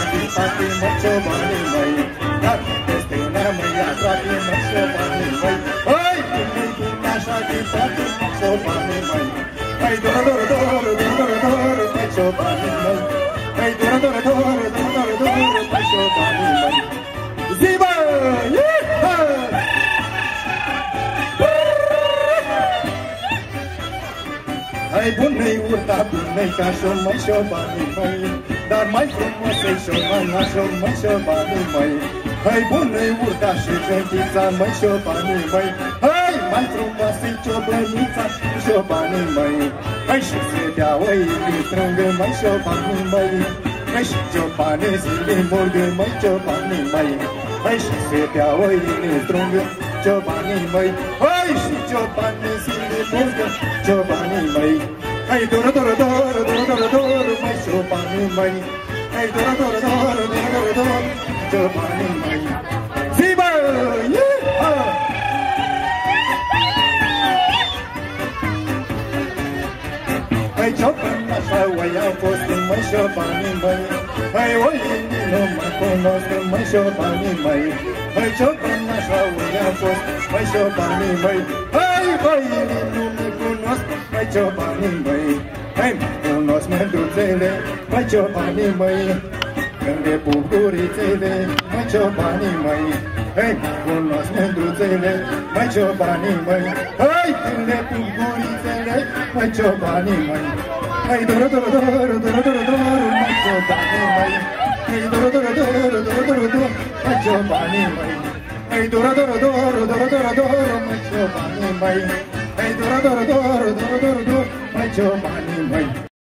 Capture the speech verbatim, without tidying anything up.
din spate, măi, ciobanii măi. Dacă peste neamă ia toate, măi, ciobanii măi. Hai, cum-i cum așa din spate, măi, ciobanii măi. Hai, doră, doră, doră, doră, doră, măi, ciobanii măi. Hai, doră, doră, doră, doră, doră, măi, ciobanii măi. Zi, bă! Iha! Hai bună-i urta, bună-i ca și-o măi, ciobanii măi. Dar mai frumos-i șobanașo, măi, ciobanii măi. Hai bună-i urta și gentița, măi, ciobanii măi. Hai mai frumos-i ciobănița, ciobanii măi. Hai și se dea oile strângă, măi, ciobanii măi. Hai și ciobanii zile morgă, măi, ciobanii măi. Hai și se dea oile strângă, ciobanii măi. Hai și ciobanii zile morgă, ciobanii măi. Hai doră, doră, doră, doră, doră, doră, măi, ciobanii măi. Hai doră, doră, doră, doră, doră, doră, ciobanii măi. Zi, bă! Iha! Hai ciobanașa, oi au fost, măi, ciobanii măi. Hai oile nu mă cunosc, măi, ciobanii măi. Hai ciobanașa, oi au fost, măi, ciobanii măi. Hai oile nu mă cunosc, măi, ciobanii măi. Hai mă cunosc mândruțele, măi, ciobanii măi. Când de bucurițele, măi, ciobanii măi. Hai mă cunosc mândruțele, măi, ciobanii măi. Hai când de bucurițele, măi, ciobanii măi. Hai doră, doră, doră, doră, doră, doră, măi, ciobanii măi. Hai doră, doră, doră, doră, doră, doră, măi, ciobanii măi. Hai doră, doră, doră, doră, doră, doră, măi, ciobanii măi. Hai doră, doră, doră, doră, doră, doră, măi, ciobanii măi.